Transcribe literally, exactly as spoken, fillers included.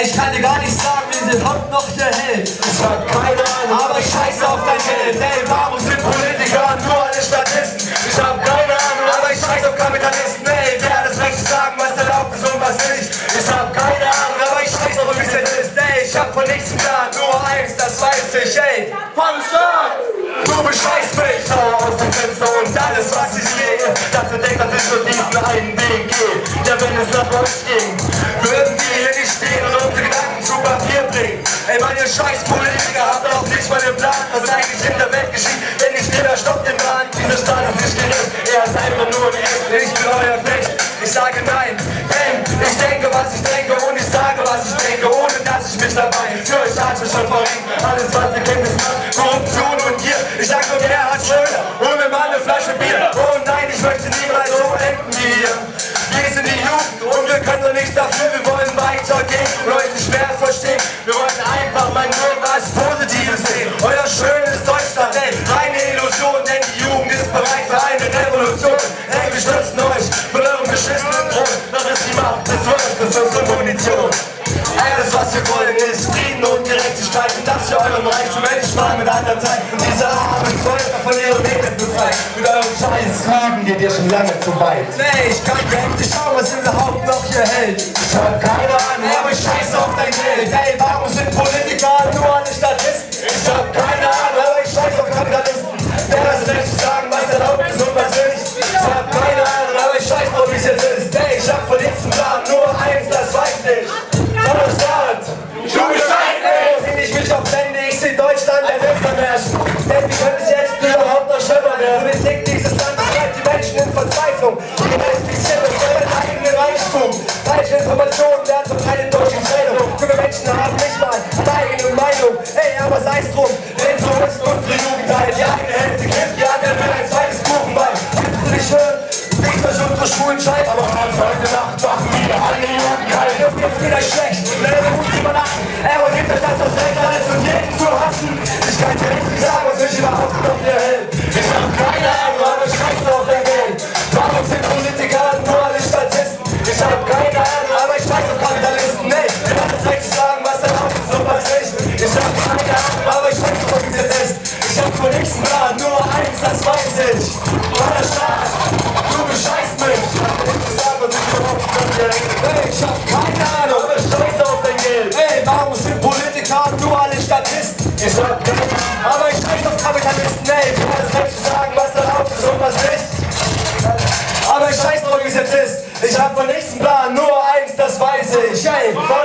Ey, ich kann dir gar nicht sagen, wie sie heute noch hier hält. Ich hab keine Ahnung, aber ich scheiße auf dein Geld. Ey, warum sind Politiker nur alle Statisten? Ich hab keine Ahnung, aber ich scheiße auf Kapitalisten. Ey, wer hat das Recht zu sagen, was erlaubt ist und was nicht? Ich hab keine Ahnung, aber ich scheiße auf, wie es jetzt ist. Ey, ich hab von nichts einen Plan, nur eins, das weiß ich. Ey, voll stark! Du bescheißt mich, schau aus dem Fenster und alles, was ich sehe, dafür denkt, dass ich nur diesen einen Weg gehe. Ja, wenn es nach euch ging, würden wir hier nicht stehen und unsere Gedanken zu Papier bringen. Ey, meine scheiß Politiker habt auch nicht mal den Plan, was eigentlich in der Welt geschieht, denn nicht jeder stoppt den Bahn. Dieser Staat ist nicht gerecht, er ist einfach nur ein Echt. Ich bin euer Knecht, ich sage nein, denn ich denke, was ich denke und ich sage, was ich denke, ohne dass ich mich dabei führe. Ich hatte schon vorhin alles, was ihr kennt, ist Macht, Korruption und Gier. Ich sag nur, wer hat Schröder? Hol mir mal eine Flasche Bier. Oh nein, ich möchte niemals so enden wie ihr. Wir sind die Jugend und wir können doch nichts dafür. Wir wollen weitergehen und euch nicht mehr verstehen. Wir wollten einfach mal nur was Positives sehen. Euer schönes Deutschland, ey, reine Illusion, denn die Jugend ist bereit für eine Revolution. Ey, wir stützen euch mit eurem beschissenen Thron. Doch ist die Macht des Volkes unsere Munition. Ey, alles was wir wollen ist Frieden und Gerechtigkeit und das für euren Reichtum endlich mal mit einer Zeit. Und diese armen Völker von ihrem Leben befreit. Mit eurem scheiß Lügen geht ihr schon lange zu weit. Nee, ich kann dir endlich schauen, was überhaupt noch hier hält. Ich hab keine Ahnung, aber ich scheiße auf dein Geld. Ey, warum sind Politiker nur alle Statisten? Ich hab keine Ahnung, aber ich scheiße auf Kapitalisten. Wer hat das Recht zu sagen, was erlaubt ist und was nicht? Ich hab keine Ahnung, aber ich scheiße auf, wie es jetzt ist. Ey, ich hab von nichts einen Plan, nur eins, das weiß ich. Voller Staat, du bescheißt mich! Seh ich mich auf Wände, ich seh Deutschland der Welt vermärschen. Denn wie könnte es jetzt überhaupt noch schlimmer werden? Politik dieses Landes treibt die Menschen in Verzweiflung. Die infiziert durch ihren eigenen Reichtum. Falsche Informationen werden verbreitet durch die Trennung. Junge Menschen haben nicht mal eine eigene Meinung. Ey, aber sei's drum, denn so ist unsere Jugend halt. Die eine Hälfte kifft, die andere will ein zweites Kuchenbein. Willst du nicht hören? Nichts durch unsere Schulen scheint, aber heute Nacht machen wir alle Jugend kalt. Mir geht's wieder schlecht, leider gut zu übernachten. Er gibt euch das das Recht, alles und jeden zu hassen. Ich kann dir nicht sagen, was mich überhaupt noch hier hält. Ich hab keine Ahnung, aber ich scheiße auf dein Geld. Warum sind Politiker nur alle Statisten? Ich hab keine Ahnung, aber ich scheiße auf Kapitalisten. Nee, wer hat das Recht zu sagen, was erlaubt ist und was nicht? Ich hab keine Ahnung, aber ich scheiße auf, wie es jetzt ist. Ich hab von nichts einen Plan, nur eins, das weiß ich. Meiner Staat, du bescheißt mich. Ich hab nichts zu sagen, was ich überhaupt noch hier hält. Hey, ich hab keine Ahnung, aber ich scheiße auf dein Geld. Ey, warum sind Politiker nur alle Statisten? Ich hab keine Ahnung, aber ich scheiße auf Kapitalisten. Ey, wer hat das Recht zu sagen, was erlaubt ist und was nicht? Aber ich scheiß drauf, wie es jetzt ist. Ich hab von nichts einen Plan, nur eins, das weiß ich. Ey,